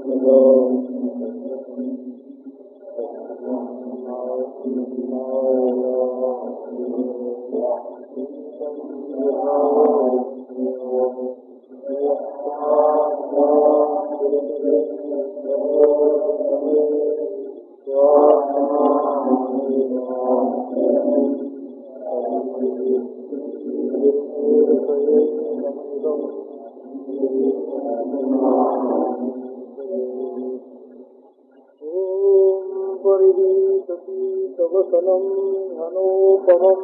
घनोपमं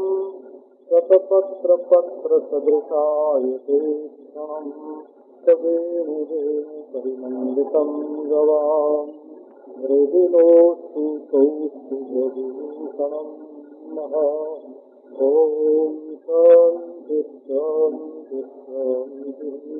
शतपत्रपत्रसदृशायते क्षणं तदेवदेव परिमण्डितं गवाम् मृदुलोऽस्तु कौस्तु भूषणं महा ॐ शान्ति शान्ति शान्तिः।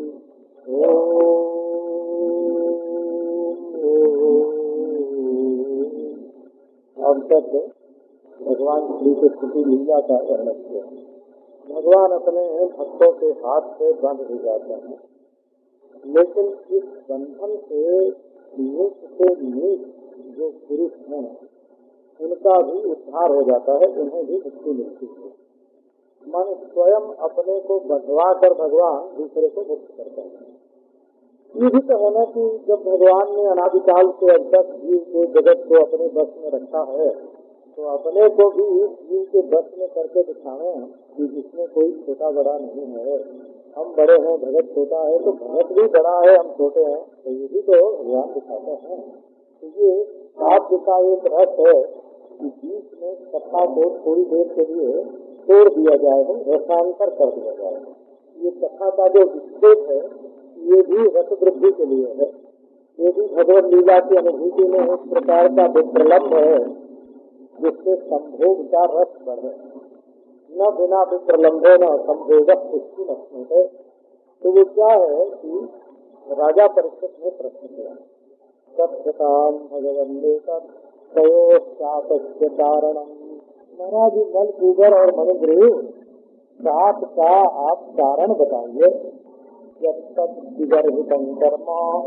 अब तक भगवान श्री कृष्ण की लीला का वर्णन किया। भगवान अपने भक्तों के हाथ से बंध भी जाते हैं, लेकिन इस बंधन से नीच से नीच जो पुरुष हैं उनका भी उद्धार हो जाता है, उन्हें भी मुक्ति मिलती है। माने स्वयं अपने को बंधवा कर भगवान दूसरे को मुक्त करते हैं। ये भी तो है ना कि जब भगवान ने अनादिकाल से अब तक जीव को जगत को अपने बस में रखा है, तो अपने को भी जीव के बस में करके दिखावे कि जिसमें कोई छोटा बड़ा नहीं है। हम बड़े हैं, भगत छोटा है, तो भगत भी बड़ा है, हम छोटे हैं, तो ये भी तो भगवान दिखाते हैं। तो ये काव्य का एक रस है कि बीच में कथा को थोड़ी देर के लिए छोड़ दिया जाए, रसांतर कर दिया जाए। ये कथा का जो विच्छेद है ये भी रस वृद्धि के लिए है। ये भी भगवत लीला की अनुभूति में एक प्रकार का विप्रलम्ब है जिससे संभोग का रस बढ़े। न बिना विप्रलम्बे न संभोग पुष्टि है। तो वो क्या है कि राजा परीक्षित ने प्रश्न किया, सत्यताम भगवन्ने तयोस्तापस्य कारणम। महाराज नल कुबर और मणिग्रीव साप का आप कारण बताइए। जब तक विगर्भितं कर्म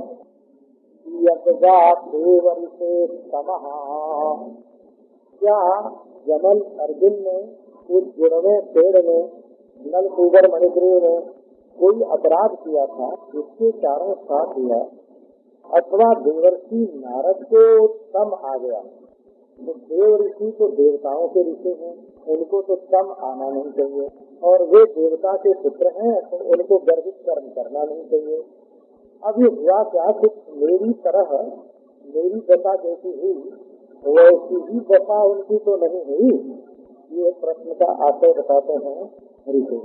यज्ञादेवरिषे तमः। क्या जमल अर्जुन ने उस जुड़वे पेड़ में नल कुबर मणिग्रीव ने कोई अपराध किया था जिसके कारण साथ हुआ, अथवा देवर्षि नारद को तम आ गया? तो देव ऋषि तो देवताओं के ऋषि हैं, उनको तो तम आना नहीं चाहिए, और वे देवता के पुत्र हैं तो उनको गर्भित कर्म करना नहीं चाहिए। अब ये हुआ क्या, कुछ मेरी तरह मेरी दशा जैसी हुई वैसी ही दशा उनकी तो नहीं हुई? ये प्रश्न का आशय बताते हैं ऋषि।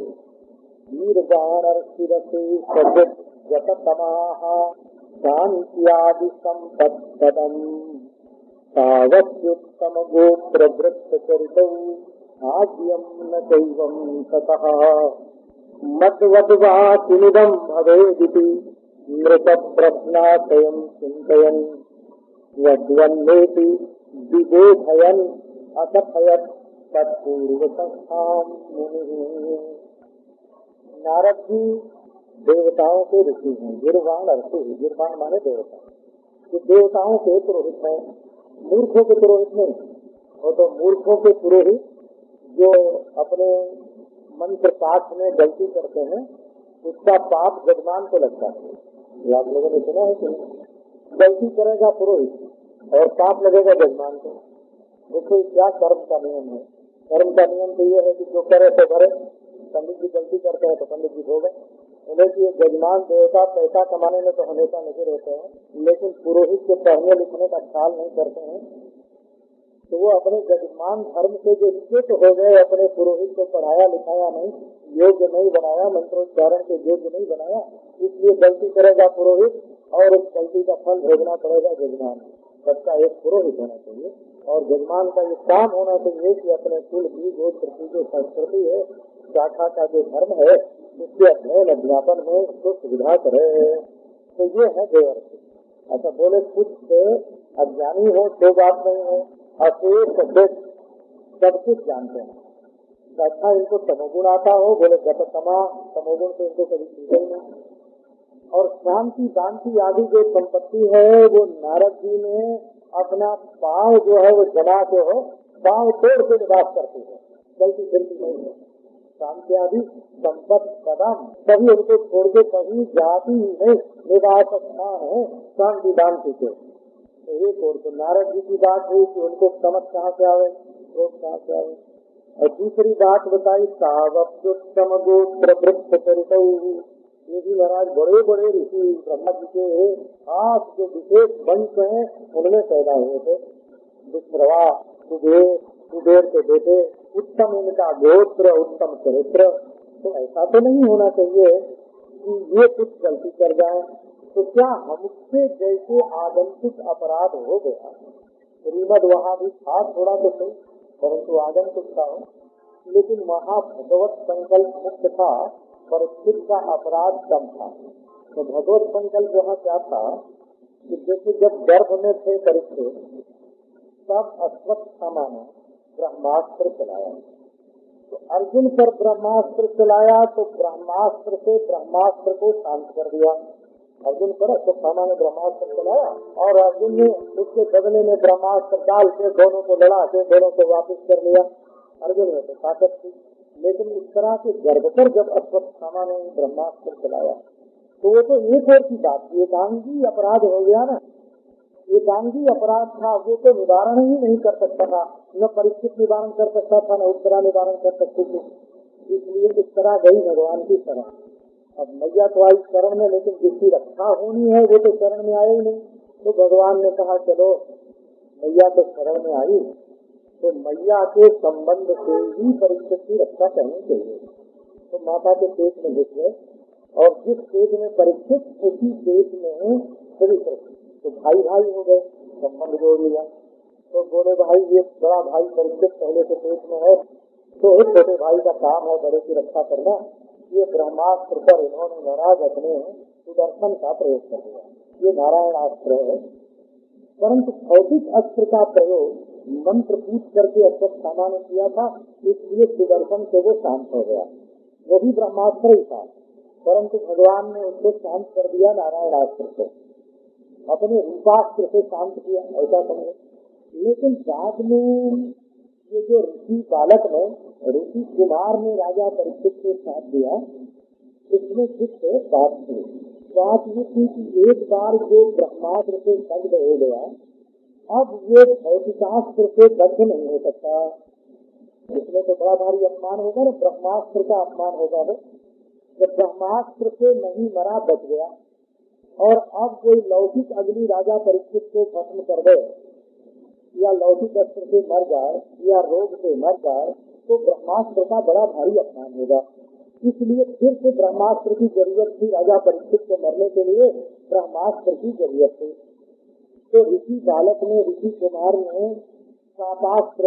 शांत्यादि संपत्पदम तावत्युत्तम गोत्र वृत्त चरितौ आद्यं न दैवं ततः मद्वद्वा किमिदं भवेदिति मृत प्रश्नाशयं चिन्तयन् वद्वन्नेति विबोधयन् अकथयत् तत्पूर्वसंस्थां मुनिः। नारद जी देवताओं के ऋषि हैं, गिरवाण ऋषि। गिरवाण माने देवता। ये देवताओं के पुरोहित हैं, मूर्खों के पुरोहित नहीं। वो तो मूर्खों के पुरोहित जो अपने मंत्र पाठ में गलती करते हैं उसका पाप जजमान को लगता है। ये आप लोगों ने सुना है कि गलती करेगा पुरोहित और पाप लगेगा जजमान को। देखो क्या कर्म का नियम है। कर्म का नियम तो ये है कि जो करे तो करे। पंडित जी गलती करते हैं तो पंडित जी भोगे। उन्हें कि जजमान देवता पैसा कमाने में तो हमेशा नजर होते हैं, लेकिन पुरोहित के पढ़ने लिखने का ख्याल नहीं करते हैं। तो वो अपने जजमान धर्म से जो च्युत हो गए, अपने पुरोहित को पढ़ाया लिखाया नहीं, योग्य नहीं बनाया, मंत्रोच्चारण के योग्य नहीं बनाया, इसलिए गलती करेगा पुरोहित और उस गलती का फल भोगना पड़ेगा जजमान। सबका एक पुरोहित होना चाहिए और जजमान का ये काम होना चाहिए कि अपने कुल की गोत्र की जो संस्कृति है, शाखा का जो धर्म है, उसके अध्ययन अध्यापन में उसको सुविधा करे। तो ये है देवर्षि। अच्छा बोले कुछ अज्ञानी हो तो बात नहीं है, अशेष सब कुछ जानते हैं। अच्छा इनको तमोगुण आता हो, बोले गततमा तमोगुण तो इनको कभी सीखे ही नहीं। और शांति दांति आदि जो संपत्ति है वो नारद जी ने अपना पाँव जो है वो जमा के हो पाँव तोड़ के निवास करते हैं, गलती फिरती नहीं है। शांति आदि संपत्ति कदम कभी उनको छोड़ के कहीं जाती ही नहीं, निवास स्थान है शांति दांति के। तो एक और तो नारद जी की बात हुई कि उनको समझ कहाँ से आवे, क्रोध कहाँ से आवे। और दूसरी बात बताई सावप्युत्तम गोत्र वृत्त चरित, ये भी महाराज बड़े बड़े ऋषि ब्रह्मा जी के आप जो विशेष वंश हैं उनमें पैदा हुए थे। विश्रवा कुबेर के बेटे, उत्तम इनका गोत्र, उत्तम चरित्र। तो ऐसा तो नहीं होना चाहिए कि ये कुछ गलती कर जाए। तो क्या हमसे जैसे आगंतुक अपराध हो गया, श्रीमद वहाँ भी था थोड़ा तो सही, परंतु आगंतुक था, लेकिन वहाँ भगवत संकल्प मुक्त था, परीक्षित का अपराध कम था। तो भगवत संकल्प वहाँ क्या था कि जैसे जब गर्भ में थे परीक्षित, तब अश्वत्थामा ने ब्रह्मास्त्र चलाया। तो अर्जुन पर ब्रह्मास्त्र चलाया तो ब्रह्मास्त्र से ब्रह्मास्त्र को शांत कर दिया। अर्जुन पर अश्वत्थामा ने ब्रह्मास्त्र चलाया और अर्जुन ने उसके बदले में ब्रह्मास्त्र डाल के दोनों को लड़ा के दोनों को वापस कर लिया। अर्जुन में तो ताकत थी, लेकिन इस तरह के गर्भ पर जब अश्वत्थामा ने ब्रह्मास्त्र चलाया तो वो तो एक और की बात, एकांगी अपराध हो गया ना। एकांगी अपराध था, वो तो निवारण ही नहीं कर सकता था, न परीक्षित निवारण कर सकता था, न उत्तरा निवारण कर सकती थी। इसलिए इस तरह गई भगवान की शरण। अब मैया तो आई शरण में, लेकिन जिसकी रक्षा होनी है वो तो शरण में आए ही नहीं। तो भगवान ने कहा चलो मैया तो शरण में आई, तो मैया के संबंध से ही परीक्षित की रक्षा करनी चाहिए। तो माता के पेट में घुस गए और जिस पेट में परीक्षित उसी पेट में श्री कृष्ण, तो भाई भाई हो गए, संबंध जोड़ लिया। तो बोले भाई ये बड़ा भाई परीक्षित पहले से पेट में है, तो छोटे भाई का काम है बड़े की रक्षा करना। ये ब्रह्मास्त्र पर इन्होंने महाराज अपने सुदर्शन का प्रयोग कर दिया। ये नारायण अस्त्र है, परंतु भौतिक अस्त्र का प्रयोग मंत्र पूछ करके अश्वत्थामा ने किया था, इसलिए सुदर्शन से वो शांत हो गया। वो भी ब्रह्मास्त्र ही था, परंतु भगवान ने उसको शांत कर दिया नारायण अस्त्र से, अपने रूपास्त्र से शांत किया, ऐसा समझे। लेकिन बाद में ये जो ऋषि बालक ने, ऋषि कुमार ने राजा परीक्षित को साथ दिया, इसमें कुछ बात थी। बात ये थी कि एक बार जो ब्रह्मास्त्र से दग्ध हो गया, अब ये भौतिकास्त्र से दग्ध नहीं हो सकता। इसमें तो बड़ा भारी अपमान होगा ना, ब्रह्मास्त्र का अपमान होगा। जब ब्रह्मास्त्र से नहीं मरा, बच गया, और अब कोई लौकिक अग्नि राजा परीक्षित को खत्म कर दे, या लौकिक अस्त्र से मर जाए, या रोग से मर जाए, तो ब्रह्मास्त्र का बड़ा भारी अपमान होगा। इसलिए फिर से ब्रह्मास्त्र की जरूरत थी, राजा परीक्षित को मरने के लिए ब्रह्मास्त्र की जरूरत थी। तो ऋषि बालक ने, ऋषि कुमार ने शापास्त्र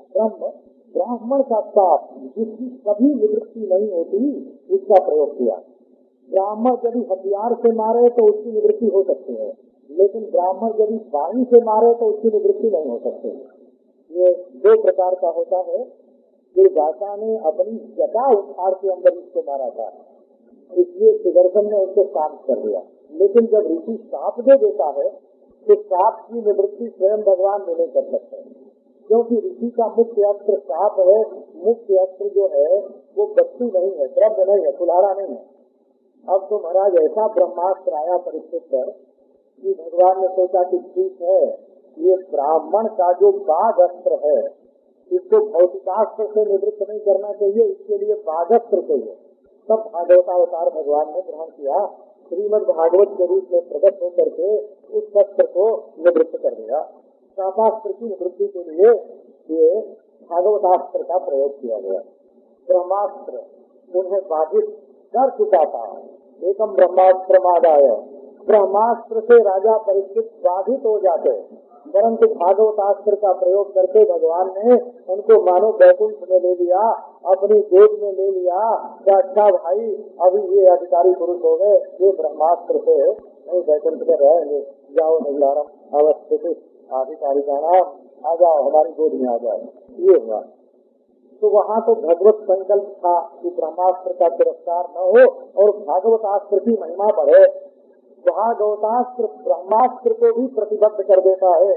ब्राह्मण का शाप जिसकी कभी निवृत्ति नहीं होती, उसका प्रयोग किया। ब्राह्मण यदि हथियार से मारे तो उसकी निवृत्ति हो सकती है, लेकिन ब्राह्मण यदि वाणी से मारे तो उसकी निवृत्ति नहीं हो सकती। ये दो प्रकार का होता है। दुर्वासा ने अपनी जटा उखाड़ के अंदर इसको मारा था, इसलिए सुदर्शन ने उसको शांत कर दिया। लेकिन जब ऋषि शाप दे देता है तो शाप की निवृत्ति स्वयं भगवान नहीं कर सकते, क्योंकि ऋषि का मुख्य अस्त्र शाप है। मुख्य अस्त्र जो है वो वस्तु नहीं है, द्रव्य नहीं है, कुल्हाड़ा नहीं है। अब तो महाराज ऐसा ब्रह्मास्त्र आया परीक्षित पर कि भगवान ने सोचा कि ठीक है, ये ब्राह्मण का जो बाघ अस्त्र है, इसको भौतिकास्त्र से निवृत्त नहीं करना चाहिए, इसके लिए बाघस्त्र चाहिए। तब भागवतावतार भगवान ने ग्रहण किया, श्रीमद् भागवत के रूप में प्रकट होकर के उस अस्त्र को निवृत्त कर दिया। शापास्त्र की निवृत्ति के लिए ये भागवतास्त्र का प्रयोग किया गया। ब्रह्मास्त्र उन्हें बाधित कर चुका था। एकम ब्रह्मास्त्र मादाय, ब्रह्मास्त्र से राजा परीक्षित बाधित हो जाते, परंतु भागवतास्त्र का प्रयोग करके भगवान ने उनको मानो वैकुंठ में ले लिया, अपनी गोद में ले लिया। अच्छा भाई, अभी ये अधिकारी पुरुष हो गए, ये ब्रह्मास्त्र से नहीं वैकुंठ में रहेंगे, जाओ नगलारम अवस्थित अधिकारिका नाम, आ जाओ हमारी गोद में आ जाओ। ये हुआ। तो वहाँ तो भगवत संकल्प था कि ब्रह्मास्त्र का तिरस्कार न हो और भागवतास्त्र की महिमा बढ़े, भागवतास्त्र ब्रह्मास्त्र को भी प्रतिबद्ध कर देता है।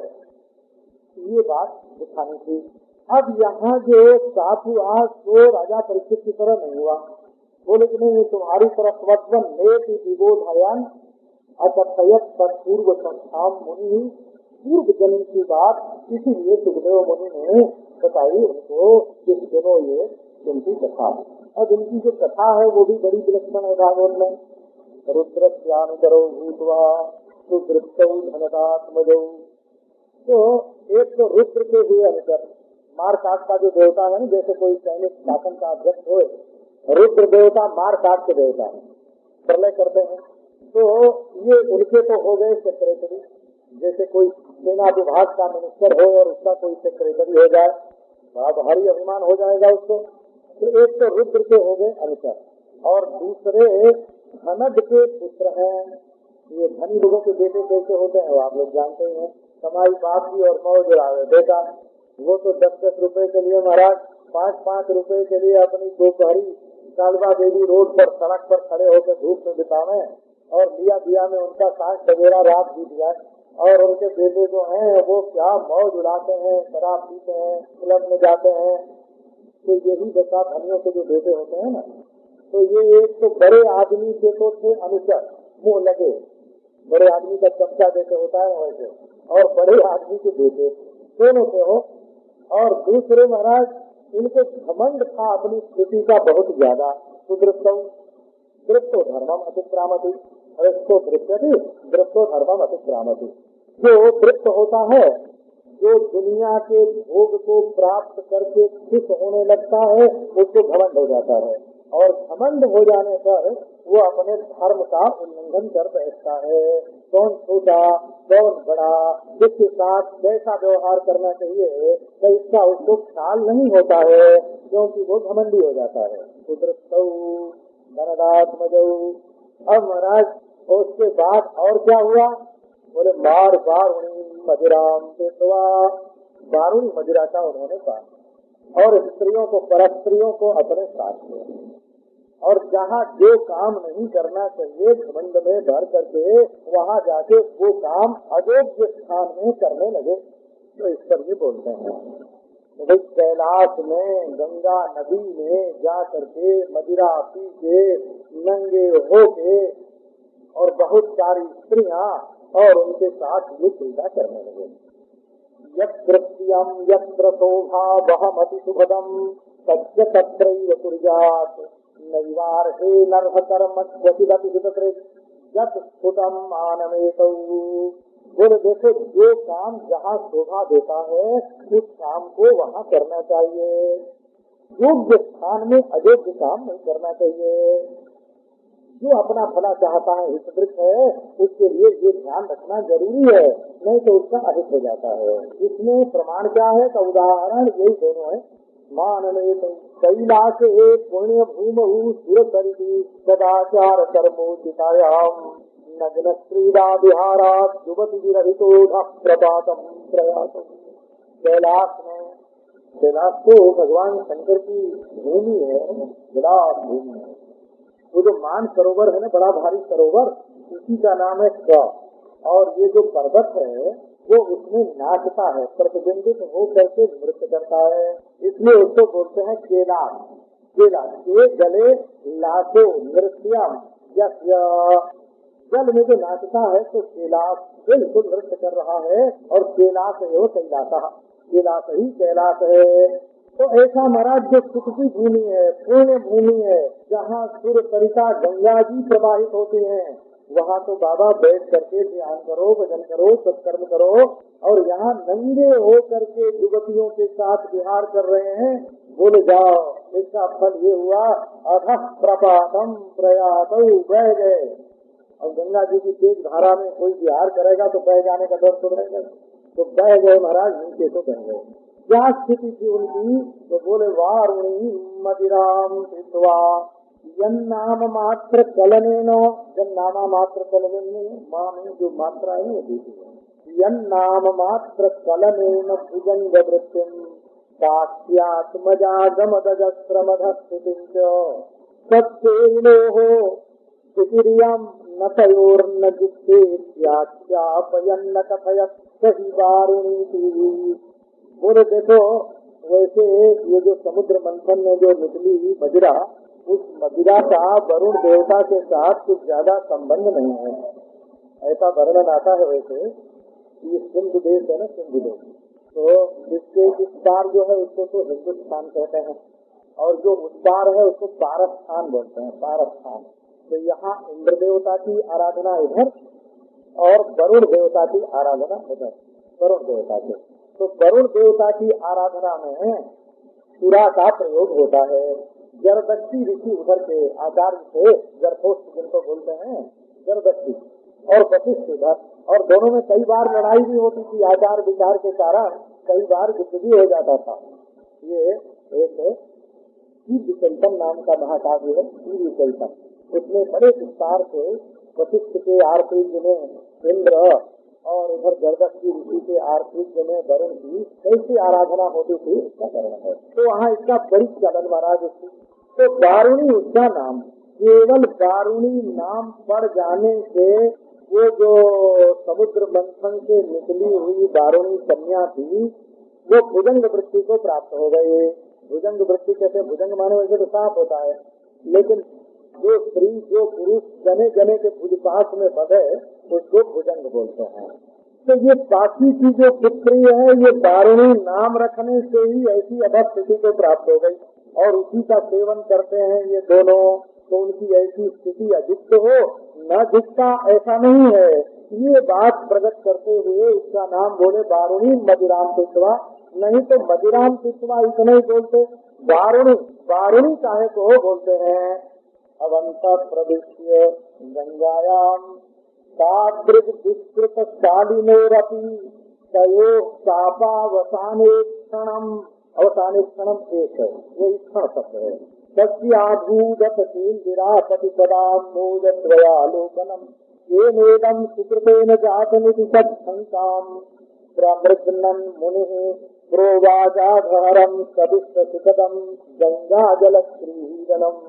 ये बात दिखानी थी। अब यहाँ जो साधु आज तो राजा परीक्षित की तरह नहीं हुआ, बोले कि नहीं तुम्हारी तरफ वत्वन नेति विबोधयन अतयत तत्पूर्व संस्थान मुनि, पूर्व जन्म की बात इसीलिए सुखदेव मुनि ने बताई उनको कि सुनो ये जिनकी कथा। और जिनकी जो कथा है वो भी बड़ी विलक्षण है भागवत में। रुद्रस्यानुचरो भूत्वा रुद्रस्तौ धनदात्मजौ। तो एक तो रुद्र के हुए अनुचर, मारकाट का जो देवता है ना, जैसे कोई सैनिक शासन का अध्यक्ष हो, रुद्र देवता मारकाट के देवता है, प्रलय करते हैं। तो ये उनके तो हो गए सेक्रेटरी, जैसे कोई सेना विभाग का मिनिस्टर हो और उसका कोई सेक्रेटरी हो जाए, भारी अभिमान हो जाएगा उसको। तो एक तो रुद्र के हो गए अनुचर, और दूसरे धनद के पुत्र हैं। ये धनी लोगों के बेटे कैसे होते हैं वो आप लोग जानते हैं, कमाई बाप की और मौज उड़ावे बेटा। वो तो 10-10 रुपए के लिए महाराज 5-5 रुपए के लिए अपनी दोपहरी कालवा देवी रोड पर सड़क पर खड़े होकर धूप में बितावे, और लिया दिया में उनका 60 सवेरा रात बीत जाए। और उनके बेटे जो हैं वो क्या मौज उड़ाते हैं, शराब पीते हैं, क्लब में जाते हैं। तो यही दशा धनियों के जो बेटे होते हैं ना, तो ये एक तो बड़े आदमी के तो थे अनुचर, मुँह लगे, बड़े आदमी का चमचा जैसे होता है वैसे, और बड़े आदमी के बेटे दोनों से हो। और दूसरे महाराज इनको घमंड था अपनी स्थिति का बहुत ज्यादा। दृप्तो धर्मम अतिक्रामति, दृप्तो दृप्यति दृप्तो धर्मम अतिक्रामति। जो तृप्त होता है, जो दुनिया के भोग को प्राप्त करके खुश होने लगता है, उसको घमंड हो जाता है, और घमंड हो जाने पर वो अपने धर्म का उल्लंघन कर बैठता है। कौन छोटा कौन बड़ा, किसके साथ कैसा व्यवहार करना चाहिए तो इसका उसको ख्याल नहीं होता है, क्योंकि वो घमंडी हो जाता है। अब महाराज उसके बाद और क्या हुआ, बोले मार बारुणी मदिराम पेटवा, बारुणी मदिरा का उन्होंने पाया और स्त्रियों को परस्त्रियों को अपने साथ लिया। और जहाँ जो काम नहीं करना चाहिए घमंड में भर करके, वहाँ जाके वो काम अयोग्य स्थान में करने लगे। तो इस पर ये बोलते हैं तो कैलाश में गंगा नदी में जा करके मदिरा पी के नंगे हो के और बहुत सारी स्त्रियाँ और उनके साथ ये क्रीड़ा करने लगे। यत्रत्यम यत्र शोभा वहमति सुभदम तस्य तत्रैव कुर्यात् नैवार्हे नरः कर्म क्वचिदपि वितकृत यत् स्फुटम मानवेतौ। बोले देखो जो काम जहाँ शोभा देता है उस काम को वहाँ करना चाहिए, योग्य स्थान में अयोग्य काम नहीं करना चाहिए। जो अपना भला चाहता है हितदृष्ट है उसके लिए ये ध्यान रखना जरूरी है, नहीं तो उसका अहित हो जाता है। इसमें प्रमाण क्या है का उदाहरण यही दोनों है। मानने तो कैलाश पुण्य भूमि सुरसरिति सदाचार कर्मोचितायाम नग्न क्रीड़ा विहारात युवती विरहितो प्रपातम प्रयासम। कैलाश तो भगवान शंकर की भूमि है, विलास भूमि है। वो जो मान सरोवर है ना, बड़ा भारी सरोवर, इसी का नाम है क। और ये जो पर्वत है वो उसमें नाचता है, प्रतिबिंबित हो करके नृत्य करता है, इसलिए उसको बोलते हैं कैलाश। कैलाश के गले लाशो नृत्यम, जल में जो नाचता है तो कैलाश बिल्कुल नृत्य कर रहा है। और कैलाश है वो कैलाश ही कैलाश है। तो ऐसा महाराज जो सुख की भूमि है, पुण्य भूमि है, जहाँ सूर्य सरिता गंगा जी प्रवाहित होती हैं, वहाँ तो बाबा बैठ करके ध्यान करो, भजन करो, सत्कर्म करो। और यहाँ नंगे हो करके युवतियों के साथ विहार कर रहे हैं। बोले जाओ, इसका फल ये हुआ अधः प्रपातम प्रयातौ, बह गए। और गंगा जी की तेज धारा में कोई विहार करेगा तो बह जाने का डर तो रहेगा, तो बह गए महाराज, नीचे तो बह गए। क्या स्थिति थी उनकी, तो बोले वारुणी मदिराम पीत्वा यन्नाम मात्र कलनेन, जन्नामा मात्र कलनेन, माँ में जो मात्रा है वो देती है। यन्नाम मात्र कलनेन भुजंग वृत्तिम दास्यात्मजागमदजस्रमधस्थितिं च तत्तेनोः सुतिरियं न तयोर्न जुक्ते त्याख्यापयन्न कथयत सही वारुणी थी। बोले देखो वैसे ये जो समुद्र मंथन में जो निकली मदिरा, उस मदिरा का वरुण देवता के साथ कुछ ज्यादा संबंध नहीं है, ऐसा वर्णन आता है। वैसे ये सिंधु देश है ना, सिंधु देश, तो इसके इस पार जो है उसको तो हिंदुस्तान कहते हैं, और जो उस पार है उसको पारस्थान बोलते हैं, पारस्थान। तो यहाँ इंद्र देवता की आराधना इधर और वरुण देवता की आराधना उधर, वरुण देवता की। तो वरुण देवता की आराधना में सुरा का प्रयोग होता है। जरदस्ती ऋषि उधर के आचार्य थे, जरदोस्त जिनको बोलते हैं, जरदस्ती और वशिष्ठ इधर, और दोनों में कई बार लड़ाई भी होती थी। आचार विचार के कारण कई बार युद्ध भी हो जाता था। ये एक कीर्तिचैतन नाम का महाकाव्य है, कीर्तिचैतन। उसमें बड़े विस्तार से वशिष्ठ के आर्तवीर्य में इंद्र और उधर जरदस्ती ऋषि के आर्तवीर्य में वरुण की कैसी आराधना होती थी उसका वर्णन है। तो वहाँ इसका बड़ी चलन महाराज उसकी। तो वारुणी उसका नाम, केवल वारुणी नाम पड़ जाने से वो जो समुद्र मंथन से निकली हुई वारुणी कन्या थी वो भुजंग वृत्ति को प्राप्त हो गई। भुजंग वृत्ति कहते, भुजंग माने वैसे तो सांप होता है, लेकिन जो स्त्री जो पुरुष जने जने के भुजपास में बंधे उसको भुजंग बोलते हैं। तो ये बाकी की जो पुत्री है ये वारुणी नाम रखने से ही ऐसी अवस्थिति को प्राप्त हो गई, और उसी का सेवन करते हैं ये दोनों, तो उनकी ऐसी स्थिति अजित हो न जितना ऐसा नहीं है। ये बात प्रकट करते हुए उसका नाम बोले वारुणी मदिराम पित्वा, नहीं तो मदिराम पित्वा इतना ही बोलते, वारुणी वारुणी काहे को बोलते हैं। अवंत प्रविश्य गंगायाम तादृग विस्तृत शालिनोरपि तयो सापावसाने क्षणम, अवसाने क्षणम एक है, ये क्षण शब्द है। तस्याभूदत शीलगिरापति पदाम मोदत्वयालोकनम येनेदं सुकृतेन जातमिति तत्संकाम प्रमृग्नन् मुनिः प्रोवाजाधरं सविष्ट सुखदं गंगा जल श्रीहीरणम।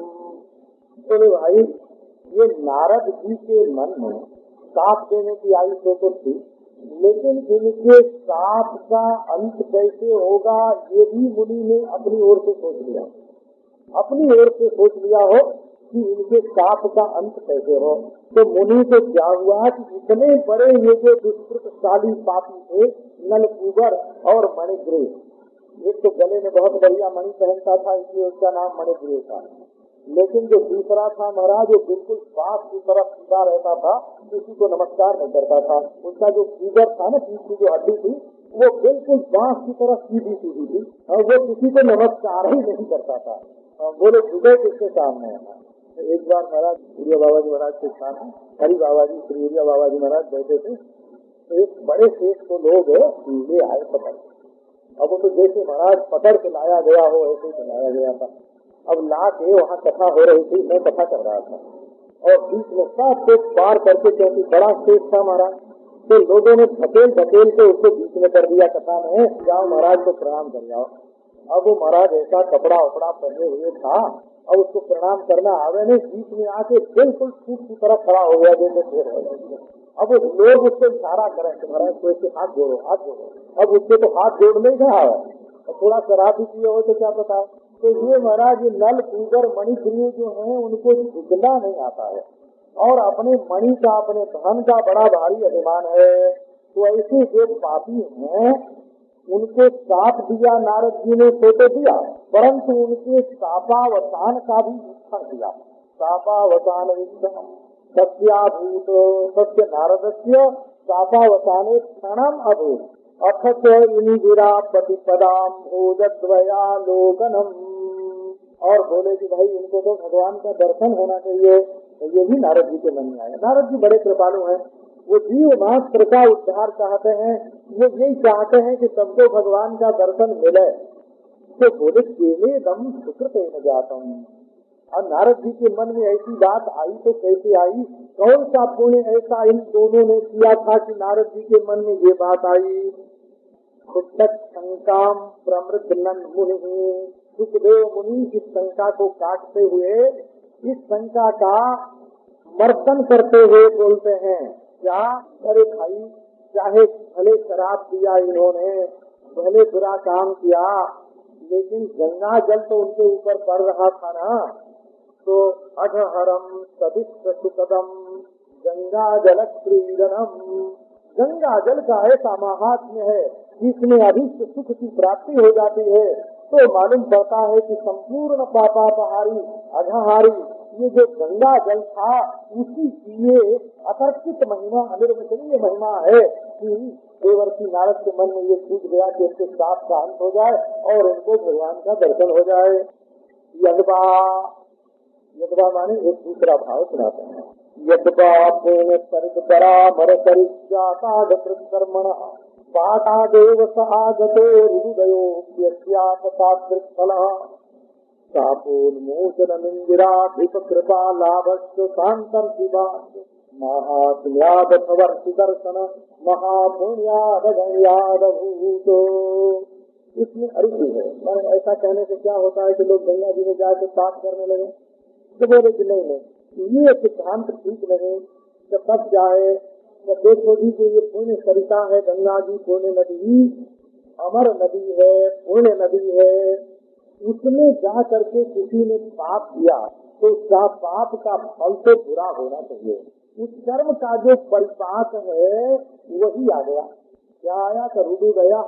बोले भाई ये नारद जी के मन में साथ देने की आई तो थी, लेकिन इनके साथ का अंत कैसे होगा ये भी मुनि ने अपनी ओर से सोच लिया, अपनी ओर से सोच लिया हो कि इनके साथ का अंत कैसे हो। तो मुनि को क्या हुआ कि इतने बड़े ये जो दुष्कृतशाली पापी थे नलकूबर और मणिग्रीव, एक तो गले में बहुत बढ़िया मणि पहनता था इसलिए उसका नाम मणिग्रीव था, लेकिन जो दूसरा था महाराज वो बिल्कुल बांस की तरह सीधा रहता था, किसी को नमस्कार नहीं करता था। उसका जो फीगर था ना, पीठ की जो हड्डी थी वो बिल्कुल बांस की तरह सीधी सीधी थी, और वो किसी को नमस्कार ही नहीं करता था। बोले हृदय किसके सामने है। एक बार महाराज सूर्य बाबा जी महाराज के सामने हरि बाबा जी सूर्य बाबा जी महाराज बैठे थे, तो एक बड़े सेठ को लोग ले आए पकड़। अब वो तो जैसे महाराज पकड़ के लाया गया हो ऐसे ही लाया गया था। अब ला के वहाँ कथा हो रही थी, मैं कथा कर रहा था, और बीच में सब कुछ पार करके, क्योंकि बड़ा सेठ था महाराज, तो लोगों ने धकेल धकेल के उसको बीच में कर दिया कथा में, जाओ महाराज को प्रणाम कर जाओ। अब वो महाराज ऐसा कपड़ा उपड़ा पहने हुए था, अब उसको प्रणाम करना आवे नहीं, बीच में आके बिल्कुल ठीक की तरह खड़ा हो गया जैसे शेर है। अब लोग उसको इशारा करें कि महाराज को ऐसे हाथ जोड़ो हाथ जोड़ो, अब उससे तो हाथ जोड़ने का है, और थोड़ा शराब भी पिए हो तो क्या पता। तो ये महाराज ये नल कूगर मणिग्रीव जो है उनको झुकना नहीं आता है, और अपने मणि का अपने धन का बड़ा भारी अभिमान है। तो ऐसे जो पापी हैं उनको साप दिया नारद जी ने तो दिया, परंतु उनके सापावसान का भी ईक्षण दिया। सापावसान सत्याभूत सत्य नारदस्य सापावसाने क्षणम अभूत अथच इंदिरा प्रतिपदाम भोजद्वयालोकनम। और बोले कि भाई इनको तो भगवान का दर्शन होना चाहिए। तो ये भी नारद जी के मन में आया। नारद जी बड़े कृपालु हैं, वो जीव मात्र का उद्धार चाहते हैं, वो यही चाहते हैं कि सबको भगवान का दर्शन मिले। तो बोले केले दम सुकृते न जाता हूँ। और नारद जी के मन में ऐसी बात आई तो कैसे आई, कौन सा पुण्य ऐसा इन दोनों ने किया था कि नारद जी के मन में ये बात आई। शंका प्रमृदन मुनि, सुखदेव मुनि इस शंका को काटते हुए इस शंका का मर्दन करते हुए बोलते हैं, क्या अरे भाई, चाहे भले शराब पिया इन्होंने, भले बुरा काम किया, लेकिन गंगा जल तो उनके ऊपर पड़ रहा था ना। तो अघहरम सदिष्ट सुखदम गंगा जल क्रीडनम, गंगा जल का ऐसा महात्म्य है जिसमें अभिष्ट सुख की प्राप्ति हो जाती है। तो मालूम पड़ता है कि संपूर्ण पापापहारी अघहारी ये जो गंगा जल था, उसी की ये अतर्कित महिमा, अनिर्वचनीय महिमा है कि देवर्षि नारद के मन में ये सूझ गया कि इसके साथ का अंत हो जाए और इनको भगवान का दर्शन हो जाए। यदवा, यदवा माने एक दूसरा भाव सुनाते हैं। यदवा पूर्ण सरित परामर परिजाता कर्मण पाठादेव सहागतो हृदयो यस्यापतादृक्फल सापोन्मोचनमिन्दिराधिप कृपा लाभस्य शांतं शिवात् महात्म्यादवर्षि दर्शन महापुण्याद गण्याद भूतो। इसमें अरुचि है। और ऐसा कहने से क्या होता है कि लोग गंगा जी में जाकर पाप करने लगे? तो बोले कि नहीं, ये सिद्धांत ठीक नहीं। जब तब जाए तो देखो जी कि ये पुण्य सरिता है, गंगा जी पुण्य नदी, अमर नदी है, पुण्य नदी है। उसमें जा करके किसी ने पाप किया तो उसका पाप का फल तो बुरा होना चाहिए। उस कर्म का जो परिपाक है वही आ गया। क्या आया? तो रुदु गया,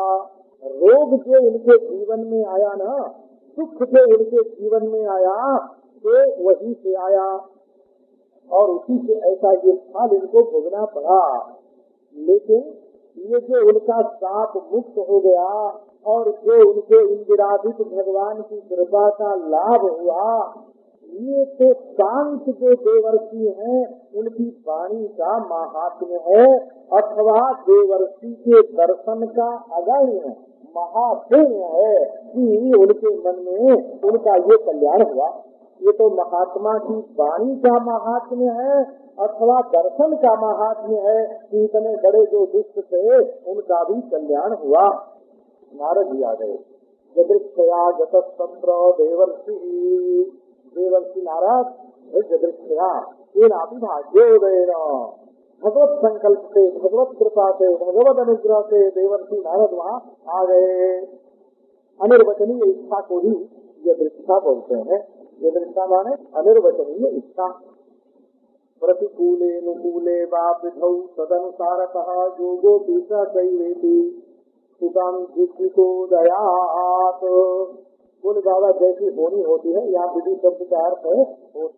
रोग जो उनके जीवन में आया ना, सुख जो उनके जीवन में आया, तो वही से आया और उसी से ऐसा ये फल इनको भोगना पड़ा। लेकिन ये जो उनका साप मुक्त हो गया और जो उनके इंदिराधिप भगवान की कृपा का लाभ हुआ, ये तो शांत जो देवर्षि हैं उनकी वाणी का महात्म्य है, अथवा देवर्षि के दर्शन का अगण्य महापुण्य है कि उनके मन में उनका ये कल्याण हुआ। ये तो महात्मा की वाणी का महात्म्य है अथवा दर्शन का महात्म्य है कि इतने बड़े जो दुष्ट थे उनका भी कल्याण हुआ। नारद जी आ गए। जदृक्षया गतस्तत्र देवर्षि, देवर्षि नारद जदृक्षया येनापि भाग्योदयेन, भगवत संकल्प से, भगवत कृपा से, भगवत अनुग्रह से देवर्षि नारद वहाँ आ गए। अनिर्वचनीय इच्छा को ही यदृच्छा बोलते हैं। यदृच्छा माने अनिर्वचनीय इच्छा। प्रतिकूले अनुकूले वा विधौ तदनुसारतः योगो पीछा चैवेति सुतम जितो दयात। बोले बाबा, जैसी होनी होती है, यहाँ विधि शब्द का अर्थ है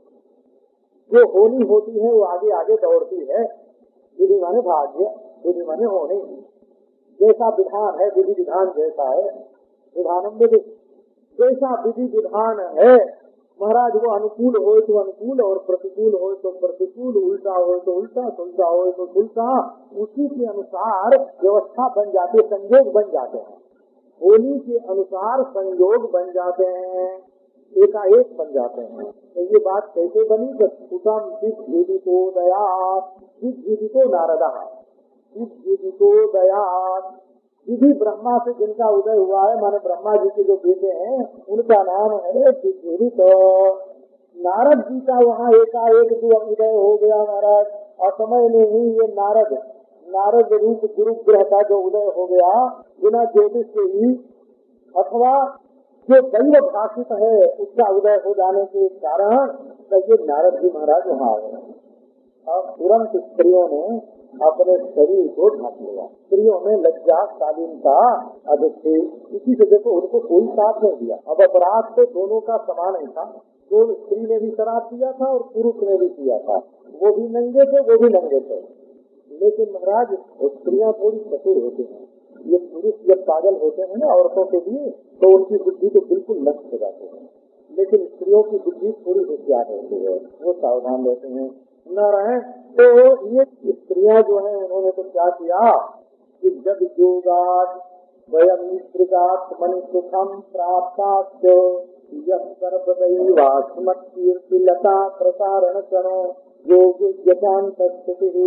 जो होनी होती है वो आगे आगे दौड़ती है। विधि माने भाग्य, विधि माने होनी। जैसा विधान है, विधि विधान जैसा है, विधानम विधि, जैसा विधि विधान है महाराज, वो अनुकूल हो तो अनुकूल और प्रतिकूल हो तो प्रतिकूल, उल्टा हो तो उल्टा, सुलटा हो तो सुलटा, उसी के अनुसार व्यवस्था बन जाती है, संयोग बन जाते हैं। होली के अनुसार संयोग बन जाते हैं, एकाएक बन जाते हैं। तो ये बात कैसे बनी? सुतम जिद्युदितो दयात्, जिद्युदितो नारदा, जिद्युदितो दयात्। विधि ब्रह्मा से जिनका उदय हुआ है, माने ब्रह्मा जी के जो बेटे हैं उनका नाम है जिद्युदित। नारद जी का वहाँ एकाएक जो उदय हो गया महाराज, असमय में ही ये नारद रूप गुरु ग्रह का जो उदय हो गया बिना ज्योतिष के ही, अथवा जो दैव भाषित है उसका उदय हो जाने के कारण तो ये नारद जी महाराज वहाँ आ गए। अब तुरंत स्त्रियों ने अपने शरीर को ढक लिया। स्त्रियों में लज्जा शालीनता अधिक थी, इसी से देखो उनको कोई साथ नहीं दिया। अब अपराध तो दोनों का समान ही था, तो स्त्री ने भी शराब पिया था और पुरुष ने भी पिया था, वो भी नंगे थे, वो भी नंगे थे। लेकिन महाराज स्त्रियाँ थोड़ी चतुर होती हैं। ये पुरुष जब पागल होते हैं ना औरतों के लिए, तो उनकी बुद्धि तो बिल्कुल नष्ट हो जाती है, लेकिन स्त्रियों की बुद्धि थोड़ी होशियार होती है, वो सावधान रहते हैं न रहे। तो ये स्त्रियां जो हैं उन्होंने तो क्या किया कि जब योगात वयम स्त्रीगात्मनि सुखम प्राप्ताश्च यः सर्वदैवास्मत्कीर्तिलता प्रसारण करो योगिज्ञान्तस्थितिः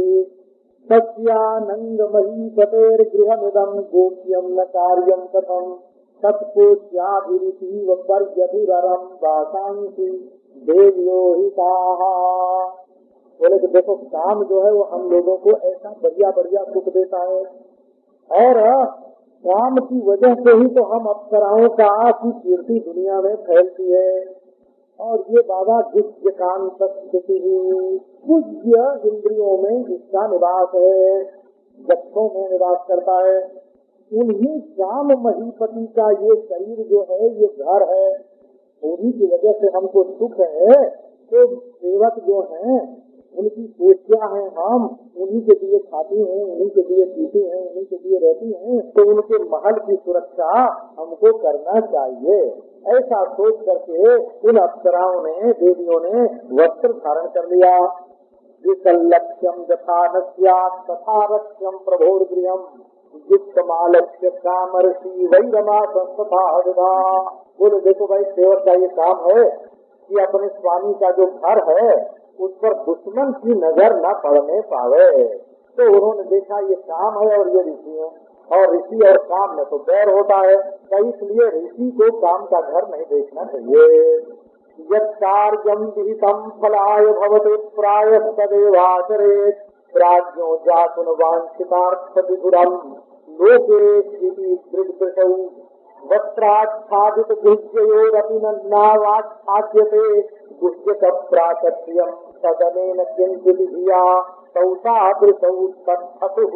तस्यानंगमहीपतेर्गृहमिदं गोप्यं न कार्यं कथं तत्कोच्याभिरीतीव पर्यधुररं वासांसि देव्यो हिताः। बोले कि देखो काम जो है वो हम लोगों को ऐसा बढ़िया बढ़िया सुख देता है, और काम की वजह से ही तो हम अप्सराओं का की कीर्ति दुनिया में फैलती है। और ये बाबा गुह्य कांत स्थिति, गुह्य इंद्रियों में जिसका निवास है, जत्थों में निवास करता है, उन्हीं काम महीपति का ये शरीर जो है ये घर है, उन्हीं की वजह से हमको सुख है। तो सेवक जो हैं उनकी सोचिया है, हम उन्हीं के लिए खाती हैं, उन्हीं के लिए पीती हैं, उन्हीं के लिए रहती हैं, तो उनके महल की सुरक्षा हमको करना चाहिए। ऐसा सोच करके उन अप्सराओं ने, देवियों ने वस्त्र धारण कर लिया। विकल्लक्ष्यम यथा न स्यात् तथा रक्ष्यम प्रभोर्गृहम् युक्तमालक्ष्य कामर्षि वैरमा संस्था विधा। बोले देखो भाई, सेवक का ये काम है कि अपने स्वामी का जो घर है उस पर दुश्मन की नजर न पड़ने पावे। तो उन्होंने देखा ये काम है और ये ऋषि है, और ऋषि और काम में तो बैर होता है, तो इसलिए ऋषि को काम का घर नहीं देखना चाहिए। यत्कार्यं विहितं फलाय भवते प्रायः तदेवाचरेत् प्राज्ञो जातुन वांछितार्थ विधुरम् लोके इति दृढवृषौ वस्त्राच्छादित गुह्ययोरपि नावाच्छाद्यते गुह्यक प्राकट्यं तदनेन किंचित् धिया तौ तादृशौ तत्थतुः।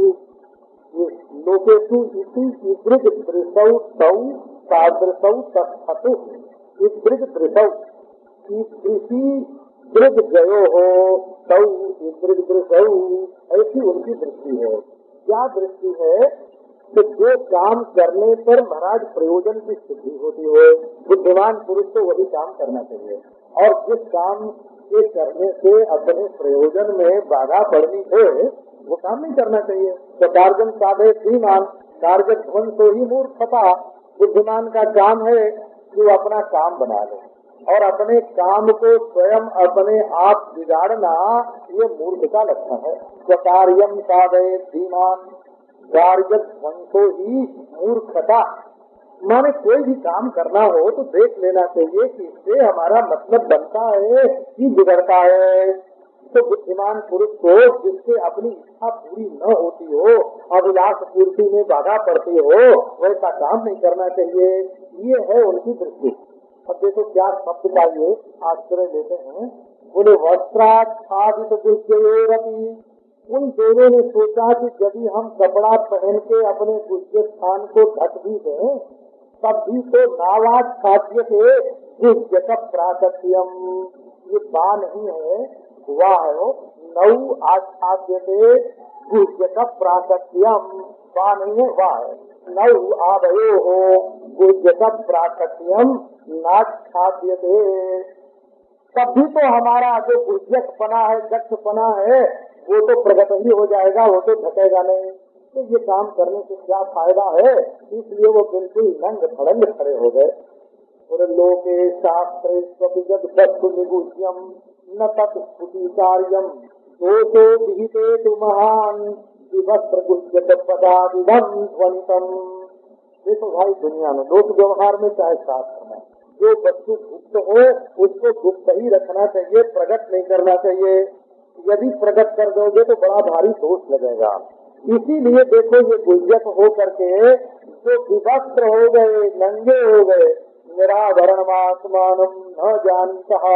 लोकेषु इति दृढवृषौ तौ तादृशौ तत्थतुः। दृढ़ दृढ़ दृढ़ जयो हो तौ दृढ़ दृढ़, ऐसी उनकी दृष्टि है। क्या दृष्टि है कि जो काम करने पर महाराज प्रयोजन की सिद्धि होती हो, बुद्धिमान पुरुष को वही काम करना चाहिए, और जिस काम के करने से अपने प्रयोजन में बाधा पड़नी है वो काम नहीं करना चाहिए। तो कार्जन साधे श्रीमान कार्य ध्वंसो ही मूर्खता। बुद्धिमान का काम है कि वो अपना काम बना ले, और अपने काम को स्वयं अपने आप बिगाड़ना ये मूर्ख का लक्षण है। स्वकार्यम साधये धीमान कार्य ध्वंसो ही मूर्खता। माने कोई भी काम करना हो तो देख लेना चाहिए कि इससे हमारा मतलब बनता है कि बिगड़ता है। तो बुद्धिमान पुरुष को जिससे अपनी इच्छा पूरी न होती हो, अभिलाष पूर्ति में बाधा पड़ती हो, वैसा काम नहीं करना चाहिए। ये है उनकी दृष्टि। अब देखो क्या शब्द का ये आश्रय लेते हैं। बोले वस्त्राच्छादित गुह्ययोरपि, उन दोनों ने सोचा कि यदि हम कपड़ा पहन के अपने गुह्य स्थान को ढक भी दें तब भी तो नावाच्छाद्यते गुह्यक प्राकट्यम। ये बा नहीं है, वाह है वो। नौ आच्छाद्यते गुह्यक प्राकट्यम, बा नहीं है, वाह है। नौ आदयो हो गुह्यक प्राकट्यम नाच्छाद्यते। तब भी तो हमारा जो गुह्यक पना है, गच्छ पना है, वो तो प्रगट ही हो जाएगा, वो तो ढकेगा नहीं। तो ये काम करने से क्या फायदा है? इसलिए वो बिल्कुल नंग फड़ंग खड़े हो गए। और लोके शास्त्रे स्वपिजद्वस्तु निगुह्यम न तत्स्फुटी कार्यम दोषो विहिते तु महान विवस्त्र गुह्यक पदाविधम ध्वनितम। देखो भाई, दुनिया में लोक व्यवहार में चाहे शास्त्र में जो वस्तु गुप्त हो उसको गुप्त ही रखना चाहिए, प्रकट नहीं करना चाहिए। यदि प्रकट कर दोगे तो बड़ा भारी दोष लगेगा। इसीलिए देखो ये गुह्यक हो करके जो विवस्त्र हो गए, नंगे हो गए, निराभरणमात्मानं न जानतः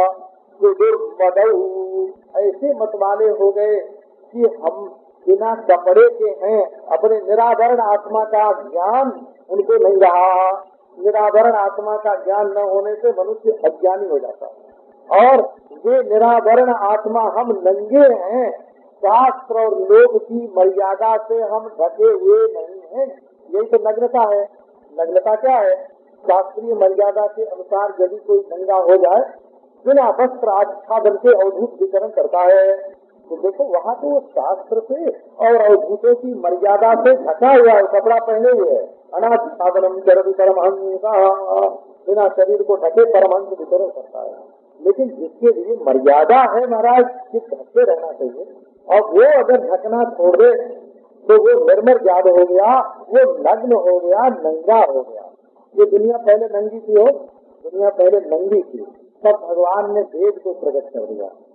सुदुर्मदौ, ऐसे मतवाले हो गए कि हम बिना कपड़े के हैं। अपने निराभरण आत्मा का ज्ञान उनको नहीं रहा। निराभरण आत्मा का ज्ञान न होने से मनुष्य अज्ञानी हो जाता है। और ये निराभरण आत्मा हम नंगे हैं, शास्त्र और लोक की मर्यादा से हम ढके हुए नहीं हैं। यही तो नग्नता है। नग्नता क्या है? शास्त्रीय मर्यादा के अनुसार यदि कोई नंगा हो जाए, बिना वस्त्र आच्छादन के अवधूत विचरण करता है, तो देखो वहाँ तो शास्त्र से और अवधूतों की मर्यादा से ढका हुआ है, कपड़ा पहने हुए है। अनाच्छादनम चरति परमहंस, बिना शरीर को ढके परमहंस विचरण करता है। लेकिन जिसके लिए मर्यादा है महाराज कि ढके रहना चाहिए, और वो अगर ढकना छोड़ दे तो वो निर्मल जाद हो गया, वो नग्न हो गया, नंगा हो गया। ये दुनिया पहले नंगी थी, हो दुनिया पहले नंगी थी, तब भगवान ने वेद को प्रकट कर दिया।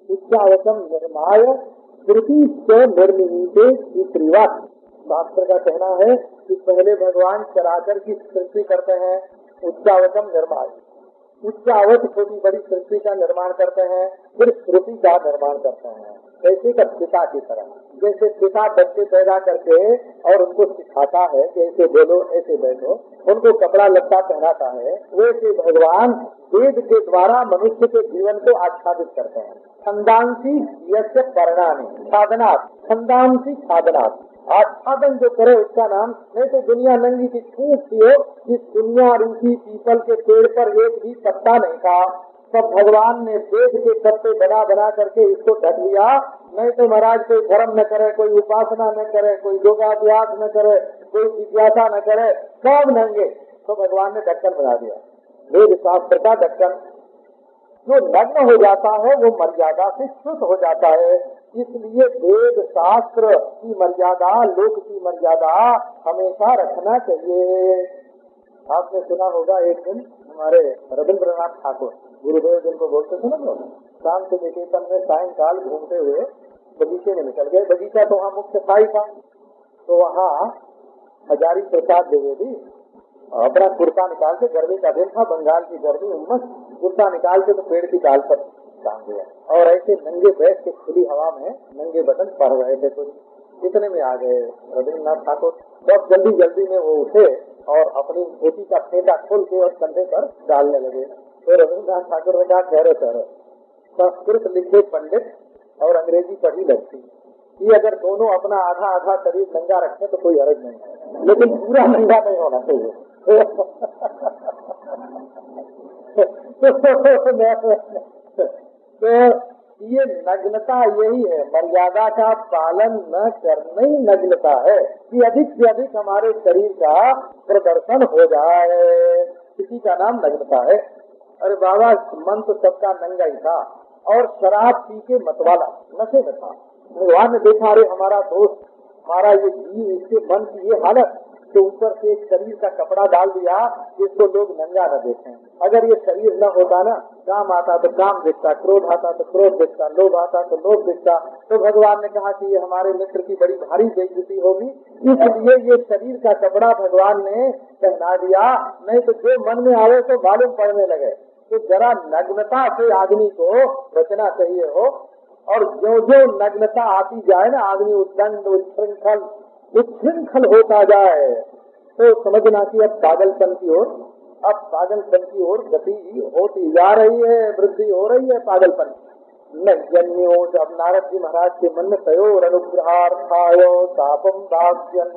उच्चावचम निर्माय श्रुति से निर्मिते त्रिवात। शास्त्र का कहना है कि पहले भगवान चराचर की सृष्टि करते हैं, उच्चावचम निर्माण, उच्चावच छोटी बड़ी सृष्टि का निर्माण करते हैं, फिर श्रुति का निर्माण करते हैं। ऐसे का पिता की तरह, जैसे पिता बच्चे पैदा करके और उनको सिखाता है कि ऐसे बोलो ऐसे बैठो, उनको कपड़ा लत्ता पहनाता है, वैसे भगवान वेद के द्वारा मनुष्य के जीवन को आच्छादित करते हैं। छंदांसी यस्य पर्णानि साधनात्, छंदांसी साधनात्, आच्छादन जो करे उसका नाम। नहीं तो दुनिया नंगी की छूट सी हो, इस दुनिया रूपी पीपल के पेड़ पर एक भी पत्ता नहीं था, सब भगवान ने वेद के पत्ते बना बना करके इसको ढक लिया। नहीं तो महाराज कोई धर्म न करे, कोई उपासना न करे, कोई योगाभ्यास न करे, कोई जिज्ञासा न करे, सब नंगे, तो भगवान ने ढक्कन बना दिया, वेद शास्त्र का ढक्कन। जो नग्न हो जाता है वो मर्यादा से च्युत हो जाता है। इसलिए वेद शास्त्र की मर्यादा, लोक की मर्यादा हमेशा रखना चाहिए। आपने सुना होगा एक दिन हमारे रविंद्रनाथ ठाकुर गुरुदेव जिनको बोलते थे ना, शांति निकेतन में सायंकाल घूमते हुए बगीचे में निकल गए। बगीचा तो वहाँ मुख्य था ही था, तो वहाँ हजारी प्रसाद द्विवेदी अपना कुर्ता निकाल के, गर्मी का दिन था, बंगाल की गर्मी उम्मस, कुर्ता निकाल के तो पेड़ की डाल पर टांग दिया और ऐसे नंगे बैठ के खुली हवा में नंगे बदन पढ़ रहे थे। कुछ इतने में आ गए रविन्द्रनाथ ठाकुर। बहुत जल्दी जल्दी में वो उठे और अपनी धोती का फेंटा खोल के और कंधे पर डालने लगे। तो रविन्द्रनाथ ठाकुर ने कहा, ठहरो ठहरो, संस्कृत लिखे पंडित और अंग्रेजी पढ़ी लगती, ये अगर दोनों अपना आधा आधा शरीर नंगा रखें तो कोई हर्ज नहीं है, लेकिन पूरा नंगा नहीं होना चाहिए। तो ये नग्नता यही है, मर्यादा का पालन न करना ही नग्नता है कि अधिक से अधिक हमारे शरीर का प्रदर्शन हो जाए, किसी का नाम नग्नता है। अरे बाबा, मन तो सबका नंगा ही था और शराब पी के मतवाला नशे में था। भगवान ने देखा, अरे हमारा दोस्त, हमारा ये जीव, इसके मन की ये हालत, तो ऊपर से एक शरीर का कपड़ा डाल दिया जिसको लोग नंगा न देखें। अगर ये शरीर न होता ना, काम आता तो काम दिखता, क्रोध आता तो क्रोध दिखता, लोभ आता तो लोभ दिखता, तो भगवान ने कहा कि ये हमारे मित्र की बड़ी भारी बेइज्जती होगी, इसलिए ये शरीर का कपड़ा भगवान ने पहना दिया। नहीं तो जो मन में आवे तो मालूम पड़ने लगे। तो जरा नग्नता से आदमी को बचना चाहिए हो, और जो जो नग्नता आती जाए ना, आदमी उद्दंड उच्छृंखल होता जाए, तो समझना कि अब पागलपन की ओर गति होती जा रही है, वृद्धि हो रही है पागलपन। नजन्यो, जब नारद जी महाराज के मन में तयोर अनुग्रहार्थायो तापम दास्यन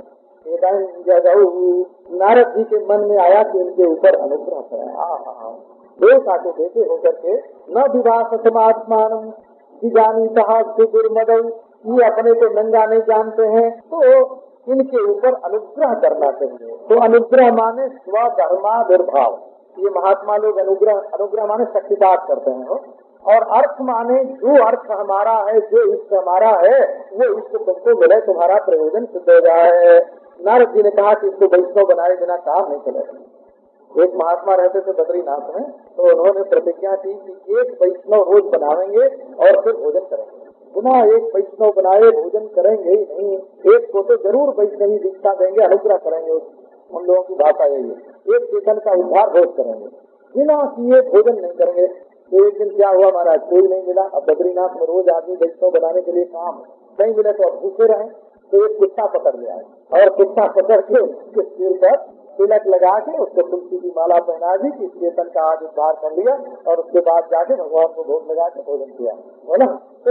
नारद जी के मन में आया कि इनके ऊपर अनुग्रह करें। देश आके देखे होकर के न विवासमात्मान जानीता दुर्मदौ, ये अपने को नंगा नहीं जानते हैं, तो इनके ऊपर अनुग्रह करना चाहिए। तो अनुग्रह माने स्वधर्माविर्भाव, ये महात्मा लोग अनुग्रह माने शक्तिपात करते हैं। और अर्थ माने जो अर्थ हमारा है, जो इष्ट हमारा है, वो इष्ट तुमको मिले, तुम्हारा प्रयोजन सिद्ध हो जाए। नारद जी ने कहा कि इसको वैष्णव बनाए बिना काम नहीं चलेगा। एक महात्मा रहते थे बद्रीनाथ में, तो उन्होंने प्रतिज्ञा की कि एक वैष्णव रोज बनाएंगे और फिर भोजन करेंगे। बिना एक वैष्णव बनाए भोजन करेंगे ही नहीं। एक को तो जरूर वैष्णवी दीक्षा देंगे, अनुग्रह करेंगे। उन लोगों की भाषा यही है, एक चेतन का उद्धार रोज करेंगे, बिना किए भोजन नहीं करेंगे। तो एक दिन क्या हुआ महाराज, कोई नहीं मिला। अब बद्रीनाथ में रोज आदमी वैष्णव बनाने के लिए काम नहीं मिले, तो अब भूखे रहे। तो एक कुत्ता पकड़ लिया और कुत्ता पकड़ के उसके सिर पर तिलक लगा के उसको तुलसी की माला पहना दी कि चेतन का आज उद्धार कर लिया, और उसके बाद जाके भगवान को भोग लगा के भोजन किया, बोला।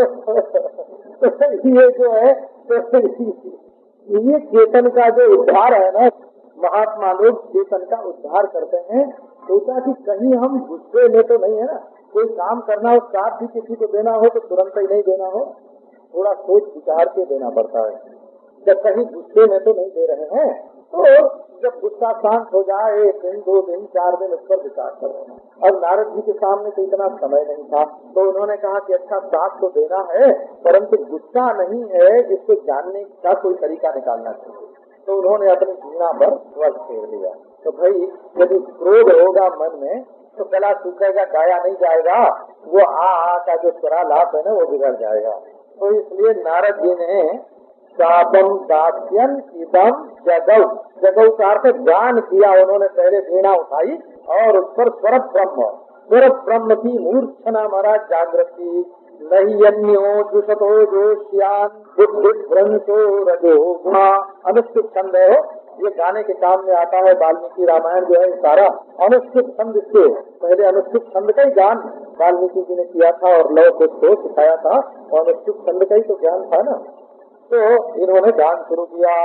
तो ये जो है, तो ये चेतन का जो उद्धार है ना, महात्मा लोग चेतन का उद्धार करते हैं। सोचा कि कहीं हम गुस्से में तो नहीं है ना, कोई काम करना हो, साथ भी किसी को देना हो तो तुरंत ही नहीं देना हो, थोड़ा सोच विचार के देना पड़ता है। जब कहीं गुस्से में तो नहीं दे रहे हैं, तो जब गुस्सा शांत हो जाए, 1 दिन 2 दिन 4 दिन उस पर विचार कर रहे हैं। अब नारद जी के सामने तो इतना समय नहीं था, तो उन्होंने कहा कि अच्छा साथ तो देना है, परंतु गुस्सा नहीं है, इसको जानने का कोई तरीका निकालना चाहिए। तो उन्होंने अपनी वीणा पर ध्वज फेर दिया। तो भाई यदि क्रोध होगा मन में तो गला सूखेगा, गाया नहीं जाएगा, वो आ का जो स्वरालाप है ना वो बिगड़ जाएगा। तो इसलिए नारद जी ने सापम दास्यन इदम जगौ, जगौ का अर्थ गान किया। उन्होंने पहले वीणा उठाई और उस पर स्वर ब्रह्म की मूर्छना महाराज जागृति नहीं अन्यो जुषतो जोश्यान बुद्धि भ्रंशो रजो गुणा। अनुष्ठित छंद है, ये गाने के काम में आता है। वाल्मीकि रामायण जो है सारा अनुष्ठित छंद से, पहले अनुष्ठित छंद का ही गान वाल्मीकि जी ने किया था और लव को सिखाया था, और अनुष्ठित छंद का ही तो ज्ञान था ना। तो इन्होंने गान शुरू किया।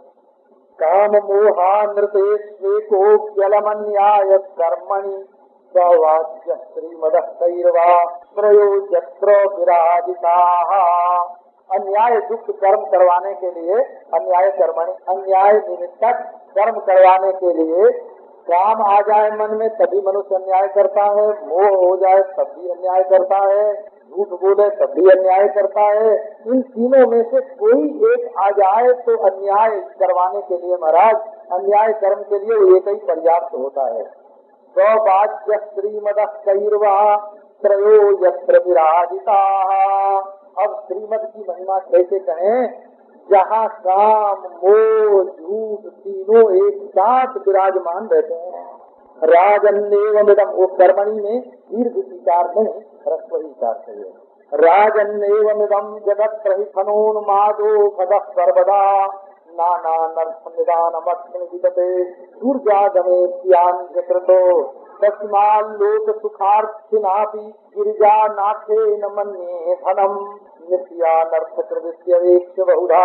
काम मोहा नृतेष्वेको जलमन्याय कर्मणि सवाच्य श्रीमदस्तैर्वा प्रयोजत्र विराजिताः। अन्याय युक्त कर्म करवाने के लिए, अन्याय कर्मणि अन्याय निमित्तक कर्म करवाने के लिए, काम आ जाए मन में तभी मनुष्य अन्याय करता है, मोह हो जाए तब भी अन्याय करता है, झूठ बोले तब भी अन्याय करता है। इन तीनों में से कोई एक आ जाए तो अन्याय करवाने के लिए महाराज, अन्याय कर्म के लिए वो एक ही पर्याप्त होता है। सौभाग्य श्रीमदस्तैर्वा त्रयो यत्र विराजिताः। अब श्रीमद की महिमा कैसे कहें, जहाँ काम मोह झूठ तीनों एक साथ विराजमान रहते हैं। राजन्नेवमिदं, वो कर्मणि में दीर्घ इकार नहीं ह्रस्व इकार चाहिए। राजन्नेवमिदं जगत् प्रहितनोन्मादो भदः सर्वदा नानानर्थ निदानमक्षण विदते दुर्जागमे स्यान्यकृतो तस्माल्लोक सुखार्थिनापि गिरिजा नाथे न मन्ये धनम नित्यानर्थ प्रविश्य वेक्ष बहुधा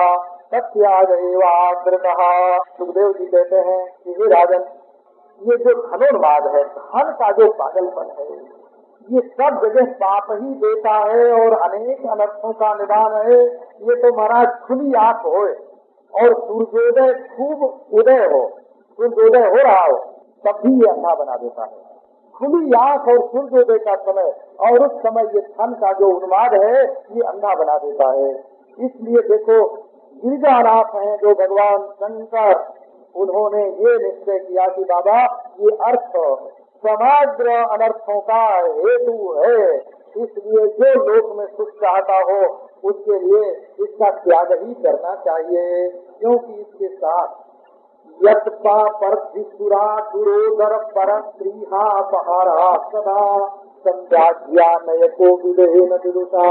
सत्यागेवादृतः। सुखदेव जी कहते हैं कि हे राजन, ये जो धनोन्माद है, धन का जो पागलपन है, ये सब जगह पाप ही देता है और अनेक अनर्थों का निदान है। ये तो महाराज खुली आंख होए और सूर्योदय खूब उदय हो, सूर्योदय हो रहा हो, तब भी ये अंधा बना देता है। खुली आंख और सूर्योदय का समय और उस समय ये धन का जो उन्माद है ये अंधा बना देता है। इसलिए देखो, गिरिजानाथ हैं जो भगवान शंकर, उन्होंने ये निश्चय किया कि बाबा ये अर्थ समग्र अनर्थों का हेतु है, इसलिए जो लोक में सुख चाहता हो उसके लिए इसका त्याग ही करना चाहिए। क्योंकि इसके साथ यत्पा परधिसुरा दुरोदर पर स्त्रीहा पहारा सदा संध्याज्ञानयको विदेन विदुषा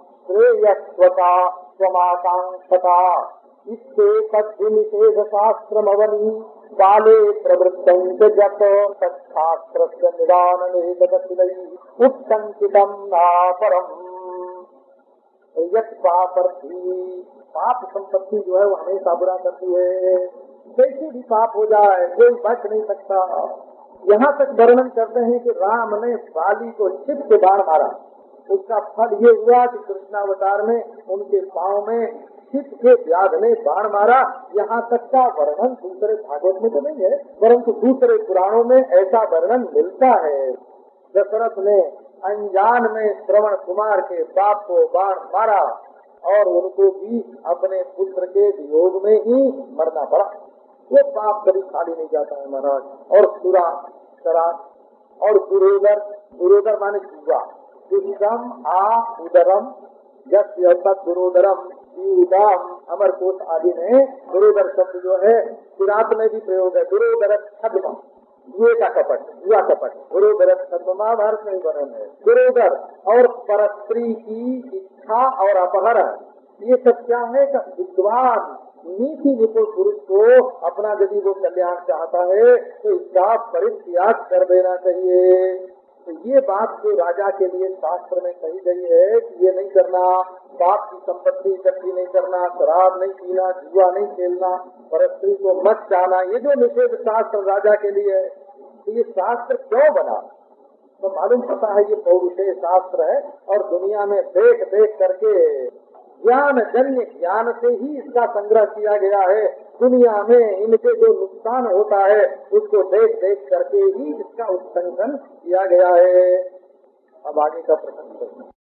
श्रेयस्वता स्वमाकांक्षता इससे तद्विनिषेध शास्त्रमवनी बाले प्रवृत्तं च जत तच्छास्त्रस्य निदानमेतदखिलैः उत्संकितं नापरम्। पाप संपत्ति जो है वो हमेशा बुरा करती है, कैसे भी पाप हो जाए कोई बच नहीं सकता। यहाँ तक वर्णन करते हैं कि राम ने बाली को छिप के बाण मारा, उसका फल ये हुआ कि कृष्णावतार में उनके पांव में छिप के व्याध ने बाण मारा। यहाँ तक का वर्णन दूसरे भागवत में तो नहीं है, परंतु दूसरे पुराणों में ऐसा वर्णन मिलता है। दशरथ ने अनजान में श्रवण कुमार के बाप को बाण मारा और उनको भी अपने पुत्र के वियोग में ही मरना पड़ा। वो पाप कभी खाली नहीं जाता है महाराज। और सुरा शराब और दुरोदर माने जुआ, दुष्कर्म आ उदरम यस्य दुरोदरम उदाम अमरकोश आदि में दुरोदर शब्द जो है किरात में भी प्रयोग है। दुरोदर छद्म, जुए का कपट, जुआ कपट, दुरोदर छद्म महाभारत में वर्णन है। दुरोदर और परस्त्री की इच्छा और अपहरण, ये सब क्या है कि विद्वान नीति निपुण पुरुष को अपना यदि वो कल्याण चाहता है तो इसका परित्याग कर देना चाहिए। तो ये बात जो राजा के लिए शास्त्र में कही गई है कि ये नहीं करना, बाप की संपत्ति इकट्ठी नहीं करना, शराब नहीं पीना, जुआ नहीं खेलना, परस्त्री को मत चाहना, ये जो निषेध शास्त्र राजा के लिए है, तो ये शास्त्र क्यों बना? तो मालूम पता है ये पौरुषेय शास्त्र है और दुनिया में देख देख करके ज्ञान जन्य ज्ञान से ही इसका संग्रह किया गया है। दुनिया में इनके जो नुकसान होता है उसको देख देख करके ही इसका उत्संकन किया गया है। अब आगे का प्रसंग